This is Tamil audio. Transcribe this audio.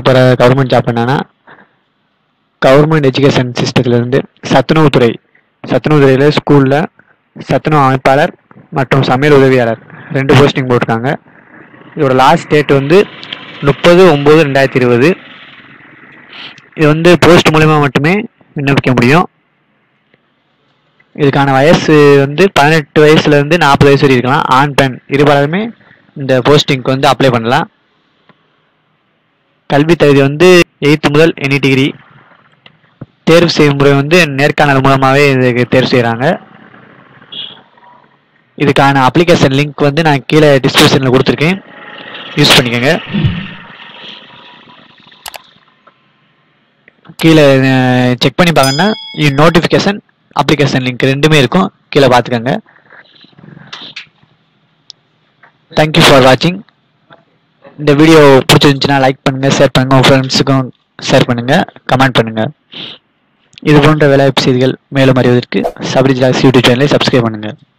பார்க்க போகிற கவர்மெண்ட் ஜாப் என்னன்னா, கவர்மெண்ட் எஜுகேஷன் சிஸ்டத்துலேருந்து சத்துணவுத்துறையில் ஸ்கூலில் சத்துணவு அமைப்பாளர் மற்றும் சமையல் உதவியாளர் 2 போஸ்டிங் போட்டிருக்காங்க. இதோட லாஸ்ட் டேட் வந்து 30/9/2020. இது வந்து போஸ்ட் மூலமா மட்டுமே விண்ணப்பிக்க முடியும். இதுக்கான வயசு வந்து 18 வயசுலேருந்து 40 வயசு வரை இருக்கலாம். ஆண் பெண் இருபாலருமே இந்த போஸ்டிங்க்கு வந்து அப்ளை பண்ணலாம். கல்வி தகுதி வந்து 8th முதல் எனி டிகிரி. தேர்வு செய்யும் முறை வந்து நேர்காணல் மூலமாகவே இதுக்கு தேர்வு செய்கிறாங்க. இதுக்கான அப்ளிகேஷன் லிங்க் வந்து நான் கீழே டிஸ்கிரிப்ஷனில் கொடுத்துருக்கேன், யூஸ் பண்ணிக்கோங்க. கீழே செக் பண்ணி பார்க்கணுன்னா நோட்டிஃபிகேஷன் அப்ளிகேஷன் லிங்க் 2மே இருக்கும், கீழே பார்த்துக்கோங்க. தேங்க்யூ ஃபார் வாட்சிங். இந்த வீடியோ பிடிச்சிருந்துச்சுன்னா லைக் பண்ணுங்கள், ஷேர் பண்ணுங்கள், உங்கள் ஃப்ரெண்ட்ஸுக்கும் ஷேர் பண்ணுங்கள், கமெண்ட் பண்ணுங்கள். இது போன்ற வேலைவாய்ப்பு செய்திகள் மேலும் அறிவதற்கு சபரி ஜிலாக்ஸ் யூடியூப் சேனலை சப்ஸ்கிரைப் பண்ணுங்கள்.